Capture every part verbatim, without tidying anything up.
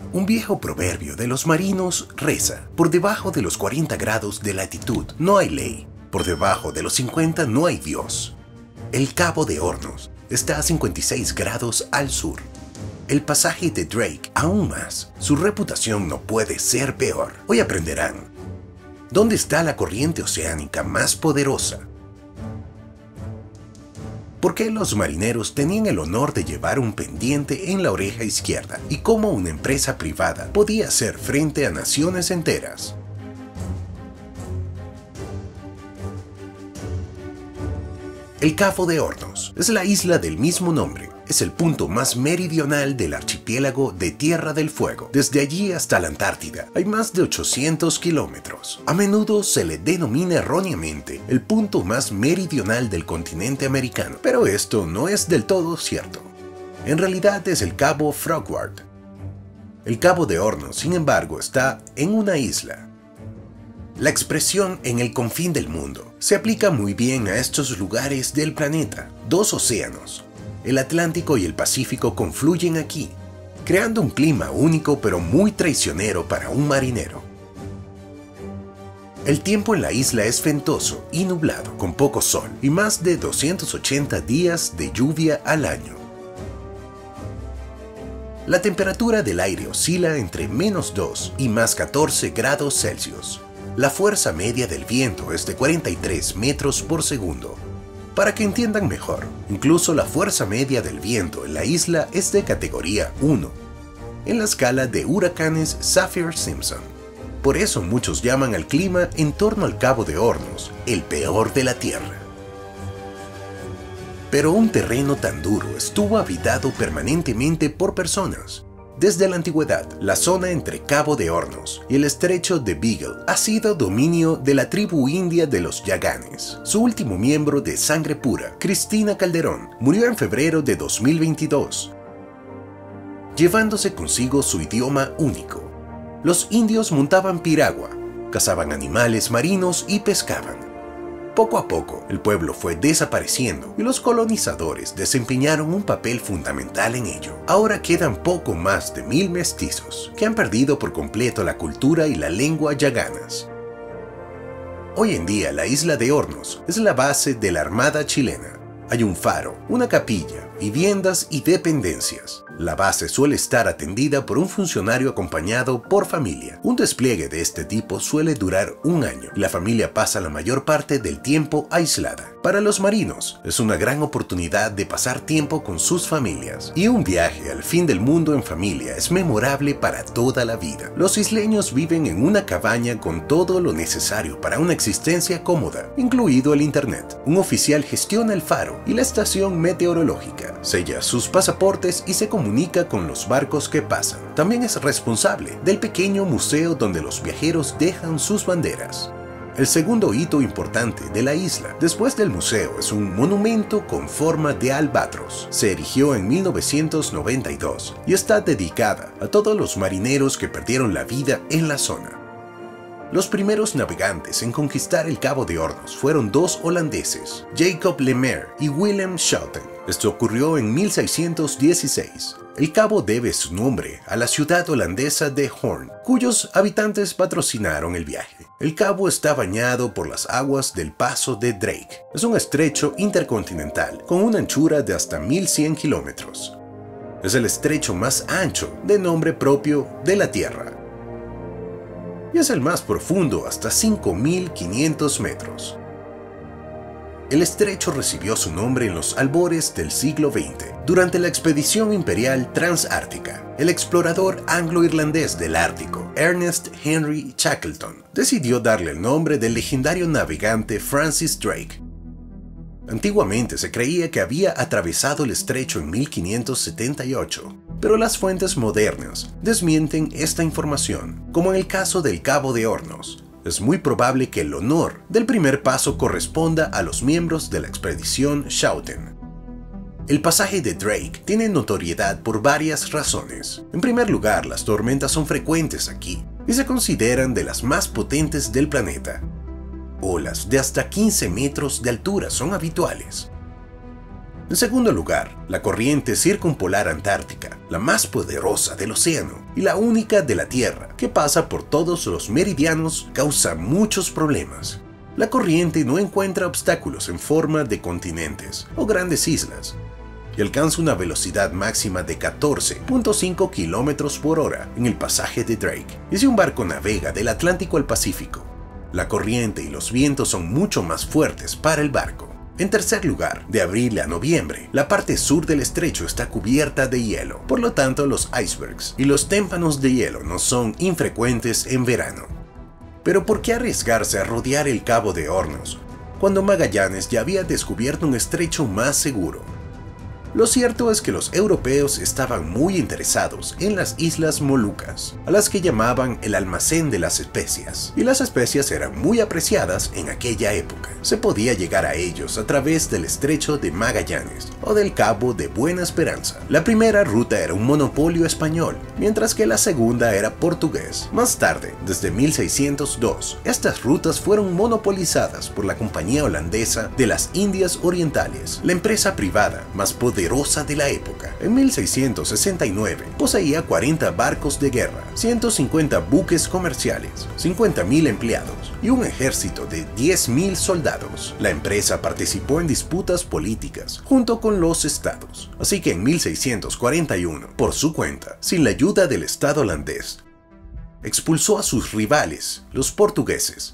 Un viejo proverbio de los marinos reza: por debajo de los cuarenta grados de latitud no hay ley, por debajo de los cincuenta no hay Dios. El Cabo de Hornos está a cincuenta y seis grados al sur. El pasaje de Drake aún más. Su reputación no puede ser peor. Hoy aprenderán: ¿dónde está la corriente oceánica más poderosa? ¿Por qué los marineros tenían el honor de llevar un pendiente en la oreja izquierda? ¿Y cómo una empresa privada podía hacer frente a naciones enteras? El Cabo de Hornos es la isla del mismo nombre. Es el punto más meridional del archipiélago de Tierra del Fuego. Desde allí hasta la Antártida hay más de ochocientos kilómetros. A menudo se le denomina erróneamente el punto más meridional del continente americano, pero esto no es del todo cierto. En realidad es el Cabo Frogward. El Cabo de Hornos, sin embargo, está en una isla. La expresión "en el confín del mundo" se aplica muy bien a estos lugares del planeta. Dos océanos, el Atlántico y el Pacífico, confluyen aquí, creando un clima único pero muy traicionero para un marinero. El tiempo en la isla es ventoso y nublado, con poco sol y más de doscientos ochenta días de lluvia al año. La temperatura del aire oscila entre menos dos y más catorce grados Celsius. La fuerza media del viento es de cuarenta y tres metros por segundo. Para que entiendan mejor, incluso la fuerza media del viento en la isla es de categoría uno, en la escala de huracanes Saffir-Simpson. Por eso muchos llaman al clima en torno al Cabo de Hornos el peor de la Tierra. Pero un terreno tan duro estuvo habitado permanentemente por personas. Desde la antigüedad, la zona entre Cabo de Hornos y el estrecho de Beagle ha sido dominio de la tribu india de los Yaganes. Su último miembro de sangre pura, Cristina Calderón, murió en febrero de dos mil veintidós, llevándose consigo su idioma único. Los indios montaban piragua, cazaban animales marinos y pescaban. Poco a poco, el pueblo fue desapareciendo y los colonizadores desempeñaron un papel fundamental en ello. Ahora quedan poco más de mil mestizos, que han perdido por completo la cultura y la lengua yaganas. Hoy en día, la isla de Hornos es la base de la Armada chilena. Hay un faro, una capilla, viviendas y dependencias. La base suele estar atendida por un funcionario acompañado por familia. Un despliegue de este tipo suele durar un año y la familia pasa la mayor parte del tiempo aislada. Para los marinos, es una gran oportunidad de pasar tiempo con sus familias. Y un viaje al fin del mundo en familia es memorable para toda la vida. Los isleños viven en una cabaña con todo lo necesario para una existencia cómoda, incluido el internet. Un oficial gestiona el faro y la estación meteorológica, sella sus pasaportes y se comunica con los barcos que pasan. También es responsable del pequeño museo donde los viajeros dejan sus banderas. El segundo hito importante de la isla, después del museo, es un monumento con forma de albatros. Se erigió en mil novecientos noventa y dos y está dedicada a todos los marineros que perdieron la vida en la zona. Los primeros navegantes en conquistar el Cabo de Hornos fueron dos holandeses, Jacob Lemaire y Willem Schouten. Esto ocurrió en mil seiscientos dieciséis. El cabo debe su nombre a la ciudad holandesa de Hoorn, cuyos habitantes patrocinaron el viaje. El cabo está bañado por las aguas del Paso de Drake. Es un estrecho intercontinental con una anchura de hasta mil cien kilómetros. Es el estrecho más ancho de nombre propio de la Tierra. Y es el más profundo, hasta cinco mil quinientos metros. El estrecho recibió su nombre en los albores del siglo veinte, durante la expedición imperial transártica. El explorador anglo-irlandés del Ártico, Ernest Henry Shackleton, decidió darle el nombre del legendario navegante Francis Drake. Antiguamente se creía que había atravesado el estrecho en mil quinientos setenta y ocho, pero las fuentes modernas desmienten esta información, como en el caso del Cabo de Hornos. Es muy probable que el honor del primer paso corresponda a los miembros de la expedición Schouten. El pasaje de Drake tiene notoriedad por varias razones. En primer lugar, las tormentas son frecuentes aquí y se consideran de las más potentes del planeta. Olas de hasta quince metros de altura son habituales. En segundo lugar, la corriente circumpolar antártica, la más poderosa del océano y la única de la Tierra, que pasa por todos los meridianos, causa muchos problemas. La corriente no encuentra obstáculos en forma de continentes o grandes islas y alcanza una velocidad máxima de catorce punto cinco kilómetros por hora en el pasaje de Drake. Y si un barco navega del Atlántico al Pacífico, la corriente y los vientos son mucho más fuertes para el barco. En tercer lugar, de abril a noviembre, la parte sur del estrecho está cubierta de hielo, por lo tanto los icebergs y los témpanos de hielo no son infrecuentes en verano. Pero ¿por qué arriesgarse a rodear el Cabo de Hornos, cuando Magallanes ya había descubierto un estrecho más seguro? Lo cierto es que los europeos estaban muy interesados en las Islas Molucas, a las que llamaban el almacén de las especias, y las especias eran muy apreciadas en aquella época. Se podía llegar a ellos a través del estrecho de Magallanes o del Cabo de Buena Esperanza. La primera ruta era un monopolio español, mientras que la segunda era portugués. Más tarde, desde mil seiscientos dos, estas rutas fueron monopolizadas por la Compañía Holandesa de las Indias Orientales, la empresa privada más poderosa de la época. En mil seiscientos sesenta y nueve poseía cuarenta barcos de guerra, ciento cincuenta buques comerciales, cincuenta mil empleados y un ejército de diez mil soldados. La empresa participó en disputas políticas junto con los estados, así que en mil seiscientos cuarenta y uno, por su cuenta, sin la ayuda del estado holandés, expulsó a sus rivales, los portugueses,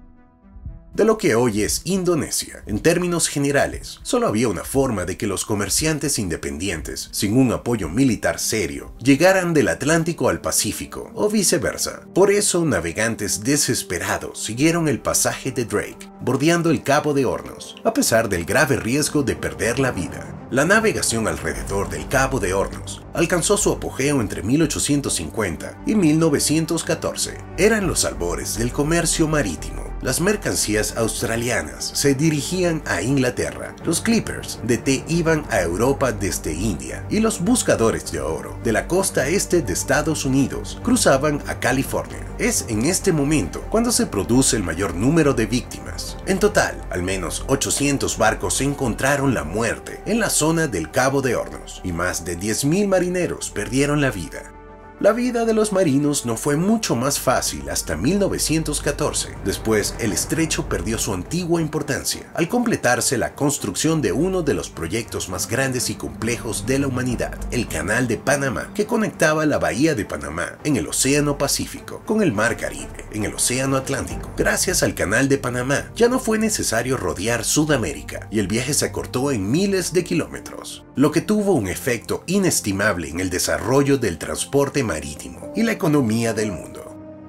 de lo que hoy es Indonesia. En términos generales, solo había una forma de que los comerciantes independientes, sin un apoyo militar serio, llegaran del Atlántico al Pacífico, o viceversa. Por eso, navegantes desesperados siguieron el pasaje de Drake, bordeando el Cabo de Hornos, a pesar del grave riesgo de perder la vida. La navegación alrededor del Cabo de Hornos alcanzó su apogeo entre mil ochocientos cincuenta y mil novecientos catorce. Eran los albores del comercio marítimo. Las mercancías australianas se dirigían a Inglaterra, los clippers de té iban a Europa desde India y los buscadores de oro de la costa este de Estados Unidos cruzaban a California. Es en este momento cuando se produce el mayor número de víctimas. En total, al menos ochocientos barcos encontraron la muerte en la zona del Cabo de Hornos y más de diez mil marineros perdieron la vida. La vida de los marinos no fue mucho más fácil hasta mil novecientos catorce. Después, el estrecho perdió su antigua importancia al completarse la construcción de uno de los proyectos más grandes y complejos de la humanidad, el Canal de Panamá, que conectaba la Bahía de Panamá en el Océano Pacífico con el Mar Caribe en el Océano Atlántico. Gracias al Canal de Panamá, ya no fue necesario rodear Sudamérica y el viaje se acortó en miles de kilómetros, lo que tuvo un efecto inestimable en el desarrollo del transporte marítimo y la economía del mundo.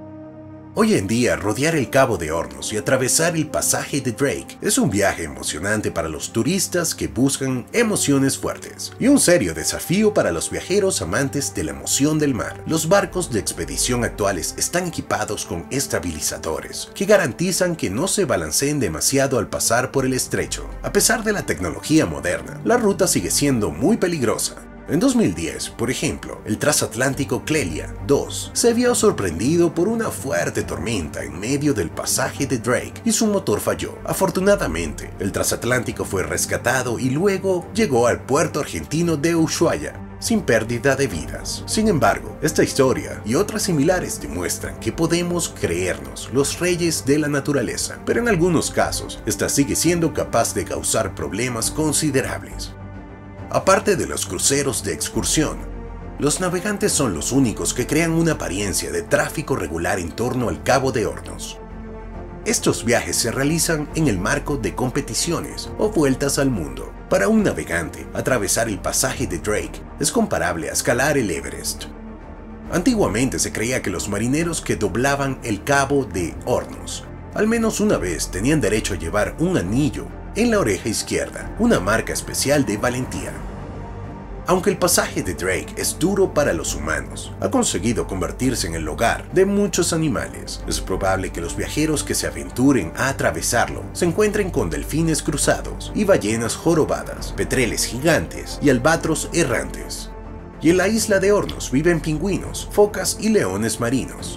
Hoy en día, rodear el Cabo de Hornos y atravesar el pasaje de Drake es un viaje emocionante para los turistas que buscan emociones fuertes y un serio desafío para los viajeros amantes de la emoción del mar. Los barcos de expedición actuales están equipados con estabilizadores que garantizan que no se balanceen demasiado al pasar por el estrecho. A pesar de la tecnología moderna, la ruta sigue siendo muy peligrosa. En dos mil diez, por ejemplo, el transatlántico Clelia dos se vio sorprendido por una fuerte tormenta en medio del pasaje de Drake y su motor falló. Afortunadamente, el transatlántico fue rescatado y luego llegó al puerto argentino de Ushuaia sin pérdida de vidas. Sin embargo, esta historia y otras similares demuestran que podemos creernos los reyes de la naturaleza, pero en algunos casos, esta sigue siendo capaz de causar problemas considerables. Aparte de los cruceros de excursión, los navegantes son los únicos que crean una apariencia de tráfico regular en torno al Cabo de Hornos. Estos viajes se realizan en el marco de competiciones o vueltas al mundo. Para un navegante, atravesar el pasaje de Drake es comparable a escalar el Everest. Antiguamente se creía que los marineros que doblaban el Cabo de Hornos al menos una vez tenían derecho a llevar un anillo en la oreja izquierda, una marca especial de valentía. Aunque el pasaje de Drake es duro para los humanos, ha conseguido convertirse en el hogar de muchos animales. Es probable que los viajeros que se aventuren a atravesarlo se encuentren con delfines cruzados y ballenas jorobadas, petreles gigantes y albatros errantes. Y en la isla de Hornos viven pingüinos, focas y leones marinos.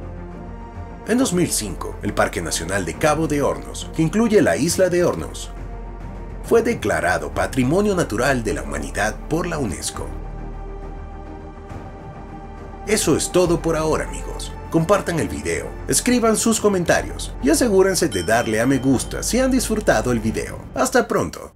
En dos mil cinco, el Parque Nacional de Cabo de Hornos, que incluye la isla de Hornos, fue declarado Patrimonio Natural de la Humanidad por la UNESCO. Eso es todo por ahora, amigos. Compartan el video, escriban sus comentarios y asegúrense de darle a me gusta si han disfrutado el video. ¡Hasta pronto!